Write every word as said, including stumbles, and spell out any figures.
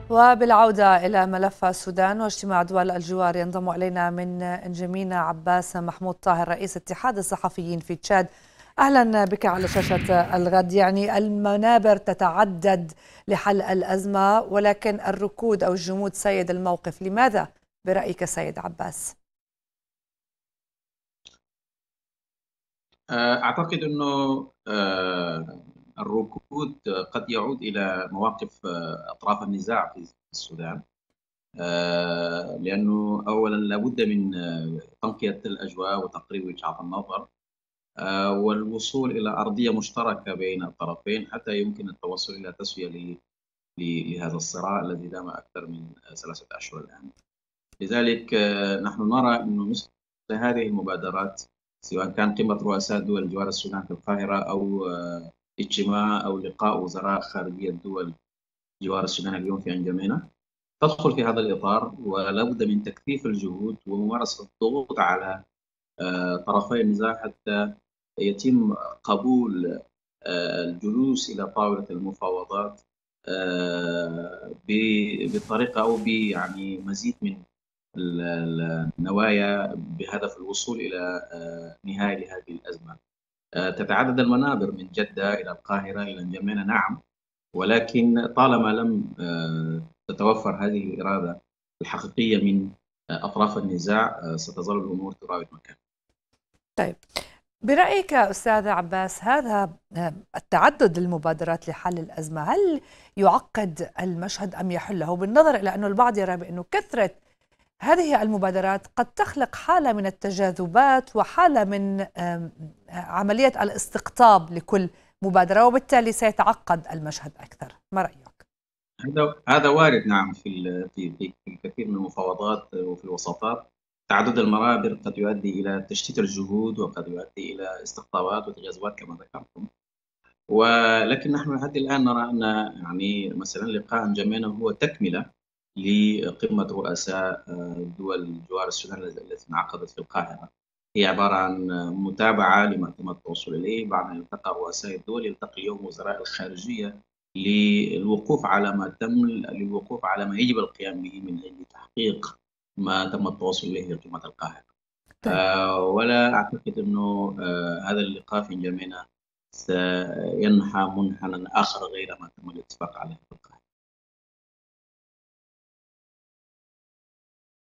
وبالعودة إلى ملف السودان واجتماع دول الجوار، ينضم إلينا من إنجمينا عباس محمود طاهر رئيس اتحاد الصحفيين في تشاد. أهلا بك على شاشة الغد. يعني المنابر تتعدد لحل الأزمة، ولكن الركود أو الجمود سيد الموقف. لماذا برأيك سيد عباس؟ أعتقد أنه آه، الركود قد يعود إلى مواقف آه، أطراف النزاع في السودان. آه، لأنه أولا لابد من آه، تنقية الأجواء وتقريب وجهات النظر، آه، والوصول إلى أرضية مشتركة بين الطرفين حتى يمكن التوصل إلى تسوية ل- ل- لهذا الصراع الذي دام أكثر من ثلاثة أشهر الآن. لذلك آه، نحن نرى أنه مثل هذه المبادرات، سواء كان قمة رؤساء دول جوار السودان في القاهرة أو آه، اجتماع أو لقاء وزراء خارجية دول جوار السودان اليوم في أنجمينة، تدخل في هذا الإطار، ولا بد من تكثيف الجهود وممارسة الضغوط على آه، طرفي النزاع حتى يتم قبول آه، الجلوس إلى طاولة المفاوضات آه، ب- بطريقة أو ب يعني مزيد من ال- ال- النوايا بهدف الوصول إلى آه، نهاية لهذه الأزمة. آه، تتعدد المنابر من جدة إلى القاهرة إلى الجمينة، نعم، ولكن طالما لم آه، تتوفر هذه الإرادة الحقيقية من آه، أطراف النزاع، آه، ستظل الأمور تراود مكان. طيب، برأيك أستاذ عباس، هذا التعدد المبادرات لحل الأزمة هل يعقد المشهد أم يحله؟ بالنظر إلى أنه البعض يرى بأنه كثرة هذه المبادرات قد تخلق حالة من التجاذبات وحالة من آم، عملية الاستقطاب لكل مبادرة، وبالتالي سيتعقد المشهد أكثر. ما رأيك؟ هذا هذا وارد، نعم، في ال- في في في الكثير من المفاوضات وفي الوساطات. تعدد المنابر قد يؤدي إلى تشتيت الجهود، وقد يؤدي إلى استقطابات وتجاذبات كما ذكرتم. ولكن نحن لحد الآن نرى أن يعني مثلا لقاء أنجمينا هو تكملة لقمة رؤساء آه، دول جوار السودان التي انعقدت في القاهرة. هي عبارة عن متابعة لما تم التوصل إليه بعد أن التقى رؤساء الدول. يلتقي اليوم وزراء الخارجية للوقوف على ما تم للوقوف على ما يجب القيام به من أجل تحقيق ما تم التوصل إليه في قمة القاهرة. طيب، آه، ولا أعتقد أنه آه، هذا اللقاء في انجمينا سينحى منحنى آخر غير ما تم الاتفاق عليه في القاهرة.